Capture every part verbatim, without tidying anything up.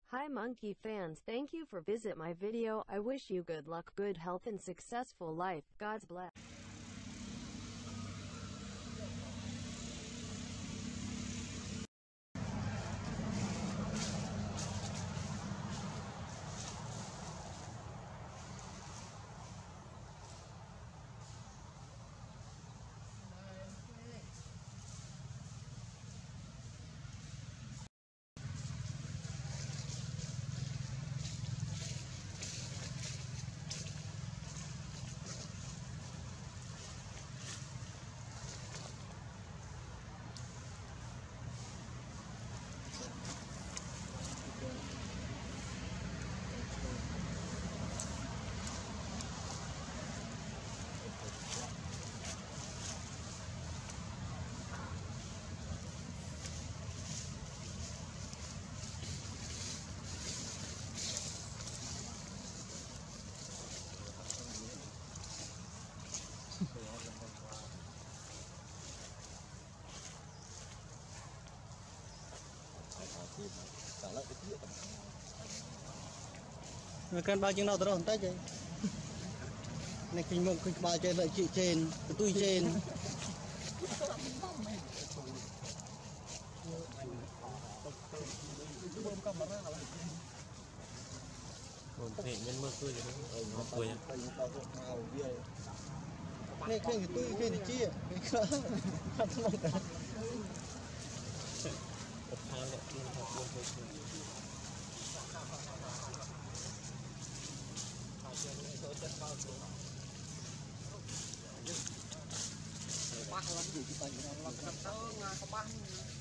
Hi Monkey fans, thank you for visit my video. I wish you good luck, good health and successful life. God's bless. Kan bao nhiêu nào tao tay chơi này kinh mộng kinh bao chơi lại chị trên tôi trên một thể nhân mơ cười rồi đấy nó cười này cái tôi cái này chi cái khó không mong cả một tháng lại tin thật luôn thôi bác lắm gì cái tay nó lắm nó tớ nga có bác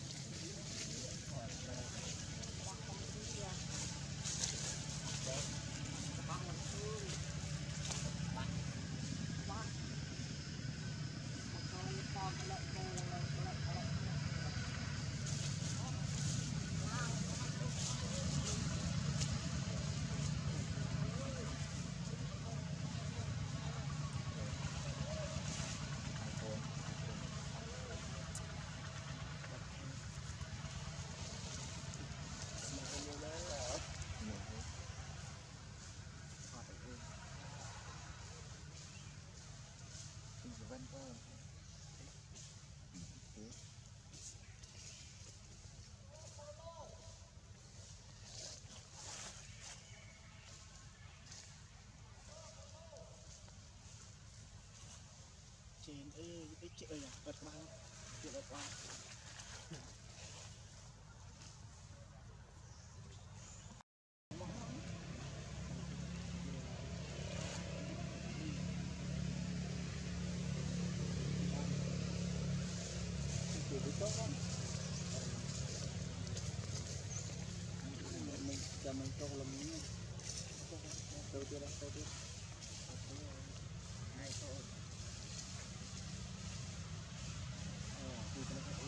bác lắm thương bác bác con con lại con lại lại lại Vân Vân trên ơi cái chuyện này bật bao chuyện bật bao tốt lắm mình cho mình cho làm miếng đầu tiên là đầu tiên hai thôi ờ thì cái này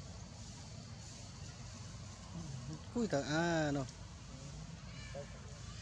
Ui ta à nó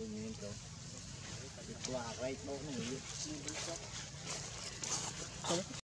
miền rồi qua vậy bố nó